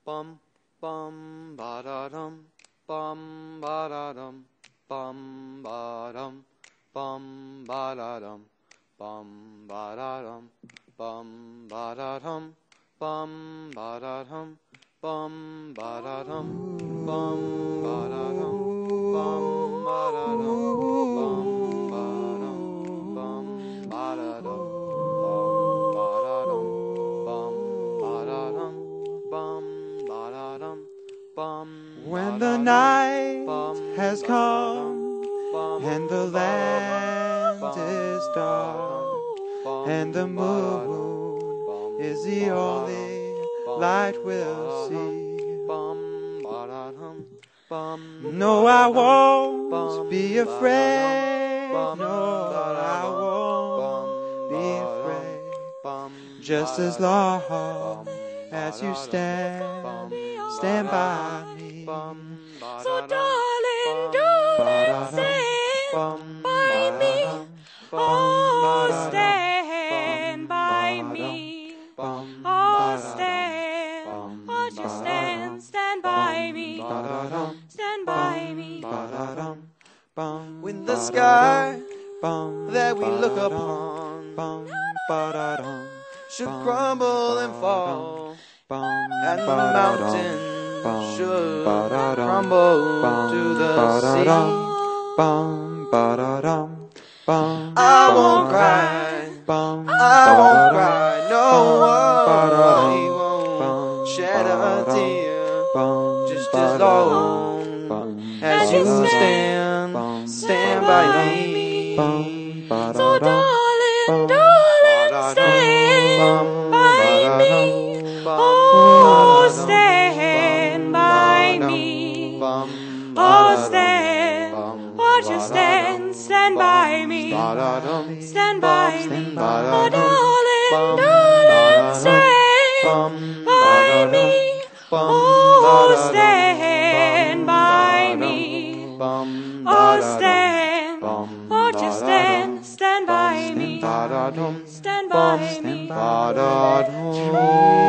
bum bum ba da dum bum ba da dum bum ba dum bum ba da dum bum ba da dum bum ba da dum bum ba da dum bum ba da dum bum ba da dum bum ba da dum bum ba dum bum ba da dum when the night has come and the land is dark and the moon is the only light we'll see. No, I won't be afraid. No, I won't be afraid. Just as long as you stand by me. So darling, darling, stand by me. Oh, stand by me. Oh, stand, oh, just stand by me. Stand by me. When the sky that we look upon should crumble and fall, and the mountain should crumble to the sea, I won't cry, no one won't shed a tear, just as long as you stand by me. So darling, darling, stand by me. Oh, stand by me. Oh, stand, oh, just stand by me. Stand by me. Oh, darling, darling, stand by me. Oh, stand by me. Oh, stand, oh, just stand by me. Stand by me.